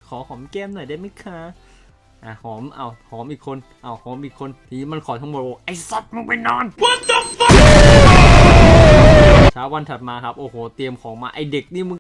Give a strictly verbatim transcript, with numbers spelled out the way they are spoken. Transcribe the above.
ขอหอมแก้มหน่อยได้ไหมคะอ่ะหอมเอาหอมอีกคนเอาหอมอีกคนทีมันขอทั้งหมดไอ้สัตว์มึงไปนอน What the fuck เช้าวันถัดมาครับโอ้โหเตรียมของมาไอเด็กนี่มึง